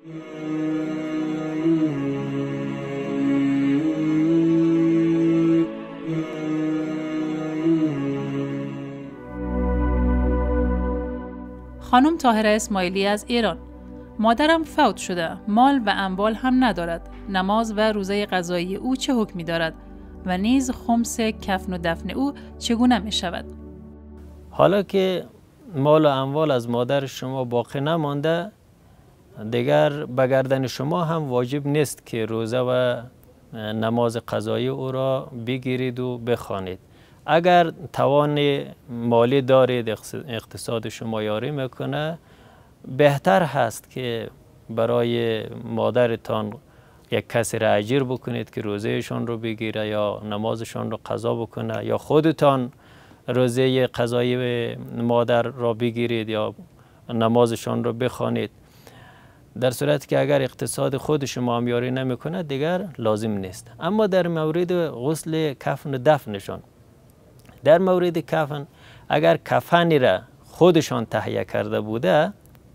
خانم طاهره اسماعیلی از ایران: مادرم فوت شده، مال و اموال هم ندارد. نماز و روزه قضایی او چه حکمی دارد و نیز خمس کفن و دفن او چگونه می شود؟ حالا که مال و اموال از مادر شما باقی نمانده، دیگر به گردن شما هم واجب نیست که روزه و نماز قضایی او را بگیرید و بخوانید. اگر توان مالی دارید، اقتصاد شما یاری میکنه، بهتر هست که برای مادرتان یک کسی را اجیر بکنید که روزهشان رو بگیره یا نمازشان رو قضا بکنه، یا خودتان روزه قضایی مادر را بگیرید یا نمازشان رو بخوانید. در صورتی که اگر اقتصاد خود شما هم یاری نمیکنه دیگر لازم نیست. اما در مورد غسل کفن و دفنشان، در مورد کفن، اگر کفنی را خودشان تهیه کرده بوده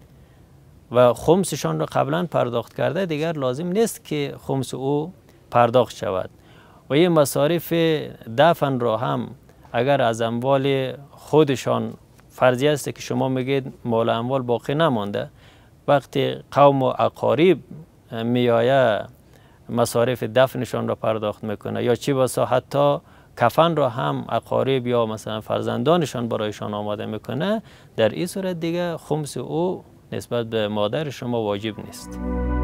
و خمسشان را قبلا پرداخت کرده، دیگر لازم نیست که خمس او پرداخت شود. و این مصارف دفن را هم اگر از اموال خودشان، فرضی است که شما میگید مال اموال باقی نمانده، وقتی قوم و اقارب میآیه مصارف دفنشان را پرداخت میکنه، یا چی بسا حتی کفن را هم اقارب یا مثلا فرزندانشان برایشان آماده میکنه، در این صورت دیگه خمس او نسبت به مادر شما واجب نیست.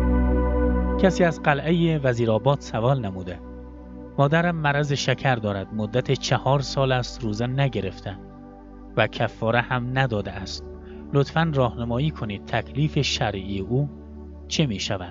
کسی از قلعه وزیرآباد سوال نموده: مادرم مرض شکر دارد، مدت 4 سال است روزه نگرفته و کفاره هم نداده است. لطفاً راهنمایی کنید تکلیف شرعی او چه می شود؟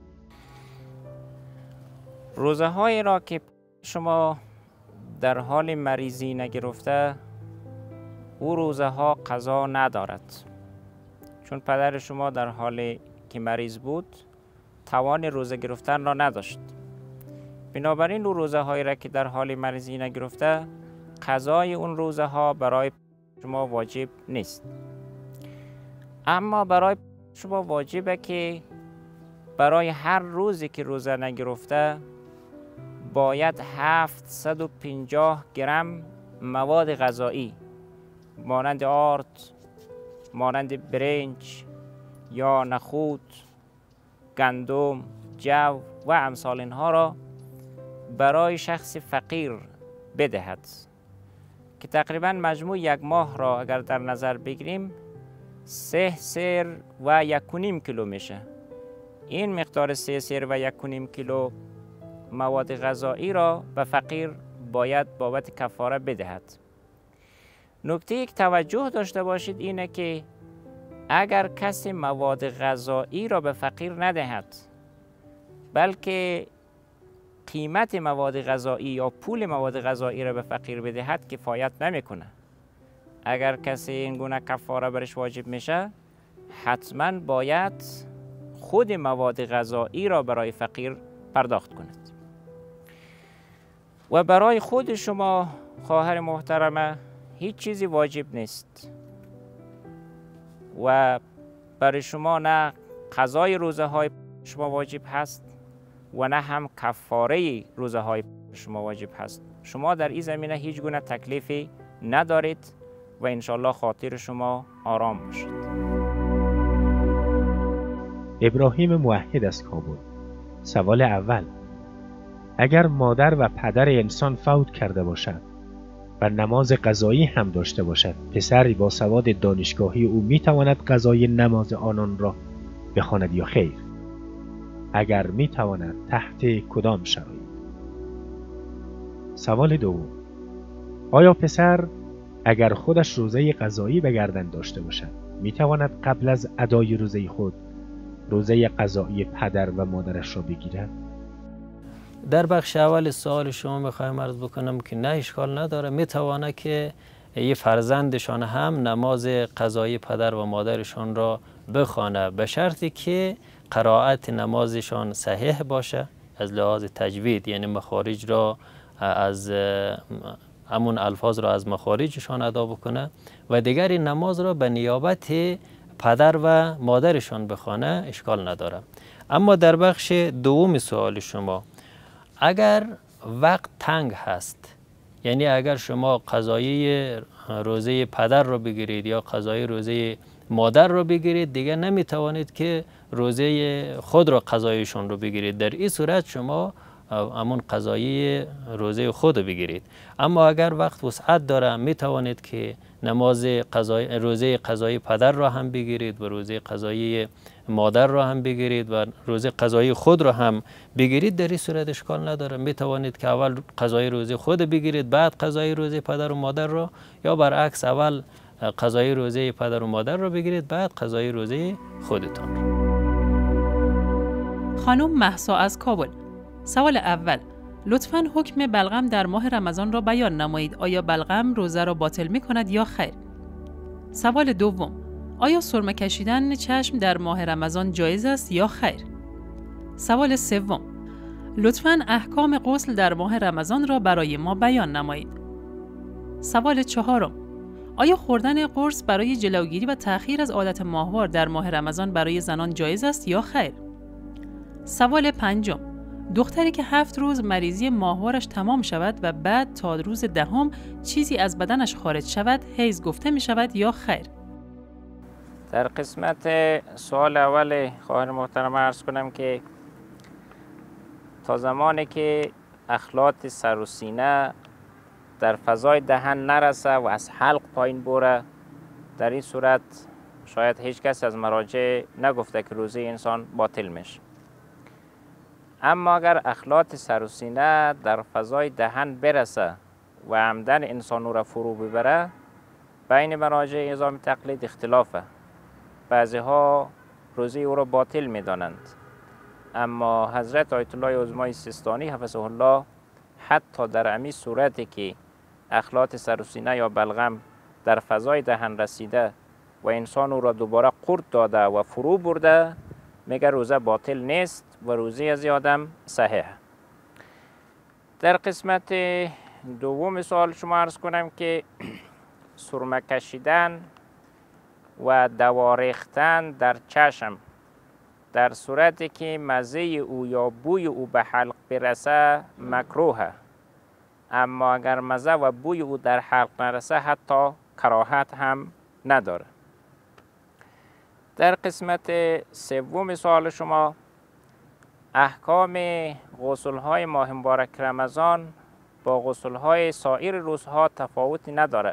روزه هایی را که شما در حال مریضی نگرفته، او روزه ها قضا ندارد، چون پدر شما در حالی که مریض بود توان روزه گرفتن را نداشت. بنابراین او روزه هایی را که در حال مریضی نگرفته، قضای اون روزه ها برای شما واجب نیست. اما برای شما واجبه که برای هر روزی که روزه نگرفته باید 750 گرم مواد غذایی مانند آرد، مانند برنج یا نخود، گندم، جو و امثال اینها را برای شخص فقیر بدهد که تقریبا مجموع 1 ماه را اگر در نظر بگیریم 3 سیر و 1.5 کیلو میشه. این مقدار 3 سیر و 1.5 کیلو مواد غذایی را به فقیر باید بابت کفاره بدهد. نکته یک توجه داشته باشید اینه که اگر کسی مواد غذایی را به فقیر ندهد، بلکه قیمت مواد غذایی یا پول مواد غذایی را به فقیر بدهد، کفایت نمیکنه. اگر کسی این گونه کفاره برش واجب میشه، حتما باید خود مواد غذایی را برای فقیر پرداخت کند. و برای خود شما خواهر محترمه هیچ چیزی واجب نیست و برای شما نه قضای روزه های شما واجب هست و نه هم کفاره روزه های شما واجب هست. شما در این زمینه هیچ گونه تکلیفی ندارید و انشالله خاطر شما آرام باشد. ابراهیم موحد از کابل: سوال اول: اگر مادر و پدر انسان فوت کرده باشد و نماز قضایی هم داشته باشد، پسری با سواد دانشگاهی او میتواند قضای نماز آنان را بخواند یا خیر؟ اگر میتواند تحت کدام شرایط؟ سوال دوم: آیا پسر اگر خودش روزه قضایی به گردن داشته باشد میتواند قبل از ادای روزه خود روزه قضایی پدر و مادرش را بگیرد؟ در بخش اول سوال شما میخوایم عرض بکنم که نه، اشکال نداره، میتوانه که یه فرزندشان هم نماز قضایی پدر و مادرشان را بخوانه، به شرطی که قرائت نمازشان صحیح باشه از لحاظ تجوید، یعنی مخارج را از همون الفاظ را از مخارجشان ادا بکنه و دیگر نماز را به نیابت پدر و مادرشان بخوانه اشکال نداره. اما در بخش دوم سوال شما، اگر وقت تنگ هست، یعنی اگر قضا قضایی روزه پدر رو بگیرید یا قضایی روزه مادر رو بگیرید، دیگه نمیتوانید که روزه خود رو قضایشون رو بگیرید. در این صورت شما همون قضایی روزه خود رو بگیرید. اما اگر وقت وسعت داره میتوانید که نماز روزه قضایی پدر را هم بگیرید و روزه قضایی مادر را هم بگیرید و روزه قضایی خود را هم بگیرید. در این صورت اشکال نداره. میتوانید که اول قضایی روزه خود بگیرید بعد قضایی روزه پدر و مادر را، یا برعکس اول قضایی روزه پدر و مادر را بگیرید بعد قضایی روزه خودتان. خانم مهسا از کابل. سوال اول، لطفاً حکم بلغم در ماه رمضان را بیان نمایید. آیا بلغم روزه را باطل می کند یا خیر؟ سوال دوم، آیا سرمه کشیدن چشم در ماه رمضان جایز است یا خیر؟ سوال سوم، لطفاً احکام غسل در ماه رمضان را برای ما بیان نمایید. سوال چهارم، آیا خوردن قرص برای جلوگیری و تأخیر از عادت ماهوار در ماه رمضان برای زنان جایز است یا خیر؟ سوال پنجم، دختری که 7 روز مریضی ماهوارش تمام شود و بعد تا روز 10 چیزی از بدنش خارج شود، حیض گفته می شود یا خیر؟ در قسمت سوال اول خواهر محترم عرض کنم که تا زمانی که اخلاط سر و سینه در فضای دهن نرسه و از حلق پایین بره، در این صورت شاید هیچ کس از مراجع نگفته که روزه انسان باطل میشه. اما اگر اخلاط سر و سینه در فضای دهن برسه و عمدن انسان را فرو ببره، بین مراجع نظام تقلید اختلافه. بعضی ها روزه او را باطل می دانند، اما حضرت آیت الله عظمای سیستانی حفظه الله حتی در امی صورتی که اخلاط سر و سینه یا بلغم در فضای دهن رسیده و انسان او را دوباره قورت داده و فرو برده، میگه روزه باطل نیست و روزه از آدم صحیح. در قسمت دوم سوال شما عرض کنم که سرمه کشیدن و دوا ریختن در چشم در صورتی که مزه او یا بوی او به حلق برسه مکروهه، اما اگر مزه و بوی او در حلق نرسه حتی کراهت هم نداره. در قسمت سوم سوال شما، احکام غسل‌های ماه مبارک رمضان با غسل‌های سایر روزها تفاوتی نداره.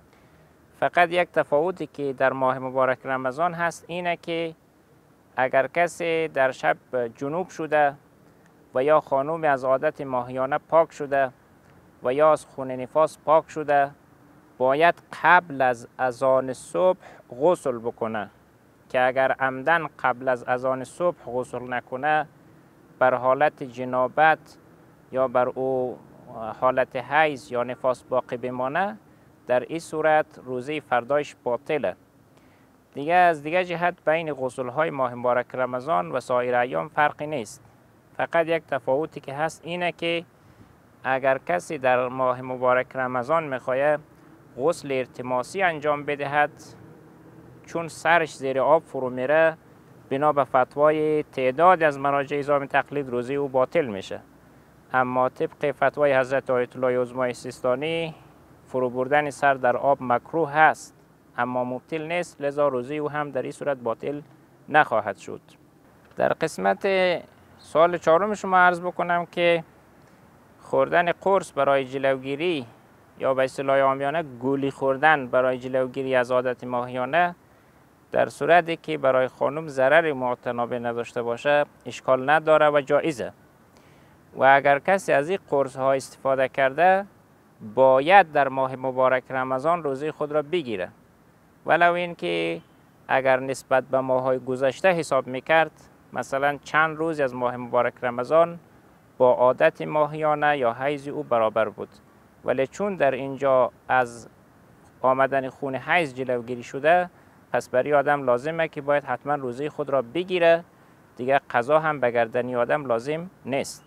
فقط یک تفاوتی که در ماه مبارک رمضان هست اینه که اگر کسی در شب جنوب شده و یا خانوم از عادت ماهیانه پاک شده و یا از خون نفاس پاک شده، باید قبل از اذان صبح غسل بکنه، که اگر عمدن قبل از اذان صبح غسل نکنه بر حالت جنابت یا بر او حالت حیض یا نفاس باقی بمانه، در این صورت روزه فردایش باطله. دیگه از دیگه جهت بین غسل‌های ماه مبارک رمضان و سایر ایام فرقی نیست. فقط یک تفاوتی که هست اینه که اگر کسی در ماه مبارک رمضان میخواد غسل التماسی انجام بدهد، چون سرش زیر آب فرو میره، بنا به فتوای تعداد از مراجع نظام تقلید روزه او باطل میشه. اما طبق فتوای حضرت آیت الله عظمای سیستانی فرو بردن سر در آب مکروه هست اما مبطل نیست، لذا روزه او هم در این صورت باطل نخواهد شد. در قسمت سوال چهارم شما عرض بکنم که خوردن قرص برای جلوگیری یا به اصطلاح عامیانه گولی خوردن برای جلوگیری از عادت ماهیانه در صورتی که برای خانم ضرر متنابع نداشته باشه اشکال نداره و جایزه. و اگر کسی از این قرص ها استفاده کرده باید در ماه مبارک رمضان روزه خود را بگیره، ولو این که اگر نسبت به ماه‌های گذشته حساب میکرد، مثلا چند روز از ماه مبارک رمضان با عادت ماهیانه یا حیض او برابر بود، ولی چون در اینجا از آمدن خون حیض جلوگیری شده، پس برای آدم لازمه که باید حتما روزه خود را بگیره، دیگه قضا هم به گردن آدم لازم نیست.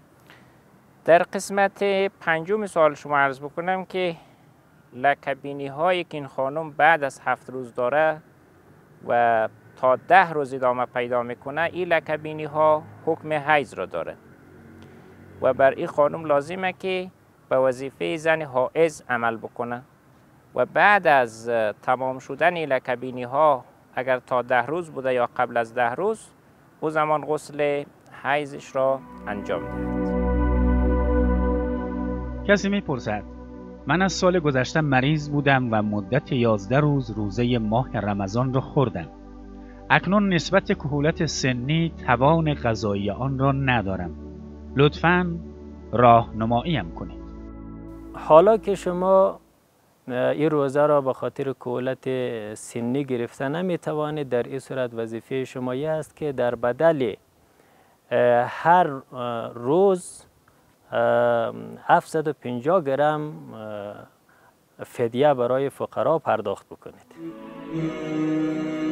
در قسمت پنجم سوال شما عرض بکنم که لکه‌بینی هایی که این خانم بعد از 7 روز داره و تا 10 روز ادامه پیدا میکنه، این لکه‌بینی ها حکم حیض را داره و بر این خانم لازمه که به وظیفه زن حائض عمل بکنه و بعد از تمام شدن لکه‌بینی ها اگر تا 10 روز بوده یا قبل از 10 روز، او زمان غسل حیضش را انجام دهد. کسی میپرسد من از سال گذشته مریض بودم و مدت 11 روز روزه ماه رمضان را خوردم. اکنون نسبت کهولت سنی توان غذایی آن را ندارم. لطفاً راهنماییم کنید. حالا که شما این روزه را به خاطر کهولت سنی گرفته نمیتوانید، در این صورت وظیفه شما است که در بدل هر روز 750 گرم فدیه برای فقرا پرداخت بکنید.